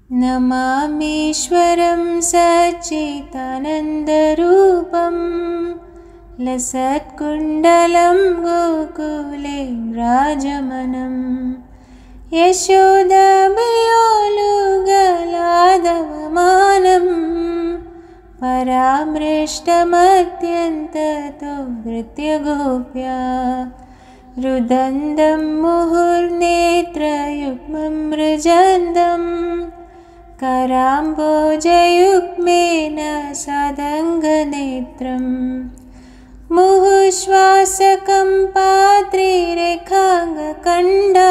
नमामीश्वरं सच्चिदानन्दरूपं लसत्कुण्डलं गोकुले राजमनं यशोदाभियोलुगलादवमानं परामृष्टमत्यन्ततो वृत्यगोप्या रुदन्दं मुहुर्नेत्रयुग्मं मृजन्दं कराम्बोजयुग्मेन सदङ्गनेत्रं मुहुश्वासकं पात्रिरेखाङ्गकण्डा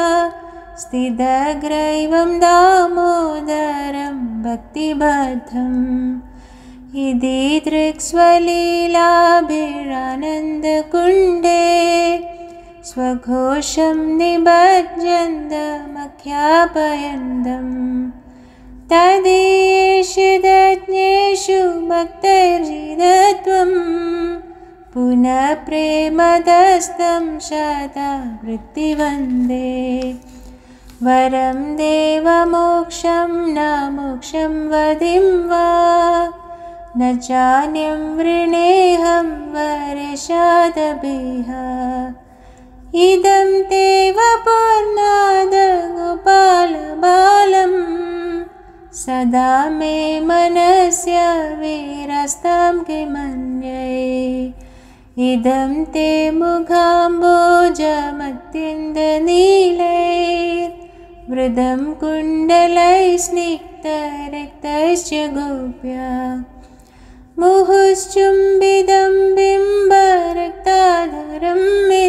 स्थितग्रैवं दामोदरं भक्तिबद्धम् इति दृक्स्वलीलाभिरानन्दकुण्डे स्वघोषं निबध्यन्दमख्यापयन्दम् तदीयेषु भक्तैर्जिदत्वं पुनः प्रेमदस्तं शतवृत्तिवन्दे वरं देवमोक्षं न मोक्षं वदिं वा न चान्यं वृणेऽहं वरेशादभिः इदं ते वपुर्नादगोपालबालं सदा मे मनस्य वीरस्तं किमन्ये इदं ते मुखाम्बोजमत्यन्तनीलैर्वृदं कुण्डलैः स्निग्धरक्तैश्च गोप्या मुहुश्चुम्बितं बिम्बरक्ताधरं मे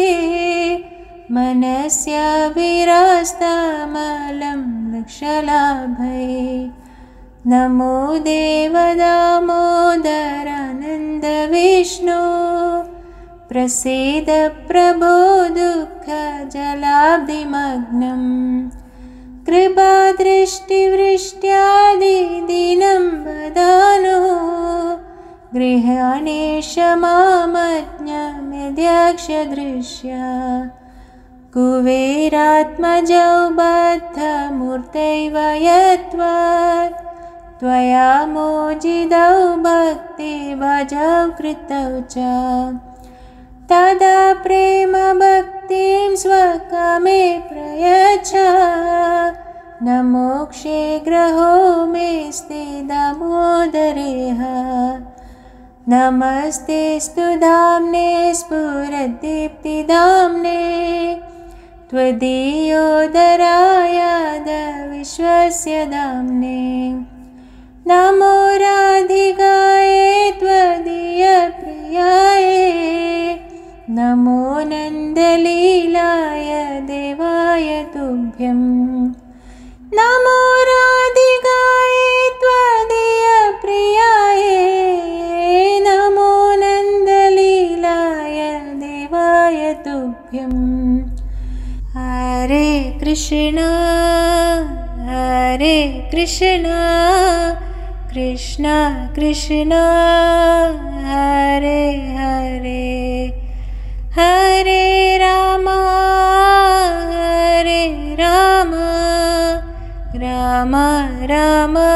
मनस्या विरास्तामलं लक्षलाभै नमो देवदामोदरानन्दविष्णो प्रसीद प्रभो दुःखजलाब्धिमग्नं कृपादृष्टिवृष्ट्यादिदीनं वदानो गृहाणेश मामज्ञमेध्यक्षदृश्या कुबेरात्मजौ बद्धमूर्तैव यत्त्वात् त्वया मोजितौ भक्तिभजौ कृतौ च तदा प्रेमभक्तिं स्वकामे प्रयच्छ न मोक्षे ग्रहो मेऽस्ति दामोदरेह नमस्ते स्तुधाम्ने स्फुरद्दीप्तिदाम्ने त्वदीयोदरायाद विश्वस्य दाम्ने नमो राधिकायै त्वदीयप्रियायै नमो नन्दलीलाय देवाय तुभ्यं नमो राधिकायै त्वदीयप्रियायै नमो नन्दलीलाय देवाय तुभ्यं हरे कृष्ण कृष्ण कृष्ण हरे हरे हरे राम राम राम